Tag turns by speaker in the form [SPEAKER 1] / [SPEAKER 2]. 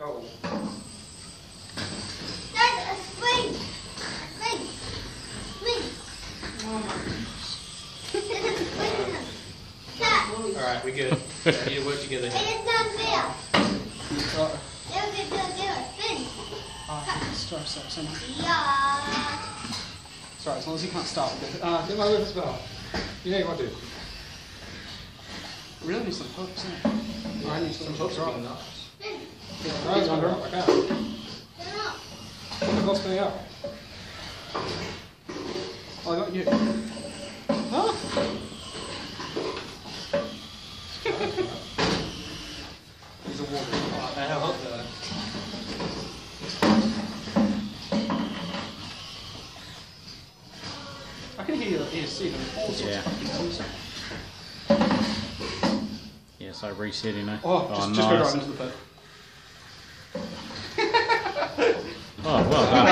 [SPEAKER 1] Oh.
[SPEAKER 2] Dad, a swing! A swing! Swing!
[SPEAKER 1] Oh my
[SPEAKER 2] There's a swing! Cat!
[SPEAKER 1] Alright, we good. Yeah, you need to work together
[SPEAKER 2] It
[SPEAKER 1] here.
[SPEAKER 2] is not fair!
[SPEAKER 3] Right.
[SPEAKER 2] They'll get a spin!
[SPEAKER 3] Sorry.
[SPEAKER 2] Yeah!
[SPEAKER 3] Sorry, as long as you can't start.
[SPEAKER 1] Get my whip as well. You know you want to.
[SPEAKER 3] Really need some hooks, innit?
[SPEAKER 1] I need some hooks
[SPEAKER 3] right.
[SPEAKER 1] on that.
[SPEAKER 2] Spin!
[SPEAKER 1] Right, under up, I can.
[SPEAKER 2] Turn up!
[SPEAKER 1] The ball's coming out.
[SPEAKER 3] Oh, I got you. Huh? He's a water.
[SPEAKER 1] Alright, now help there.
[SPEAKER 3] I can hear see them all sorts
[SPEAKER 4] Yeah.
[SPEAKER 3] of fucking music.
[SPEAKER 4] Yes, I reset you know.
[SPEAKER 3] Oh, just go
[SPEAKER 4] nice.
[SPEAKER 3] right into the bed.
[SPEAKER 4] Oh, well done.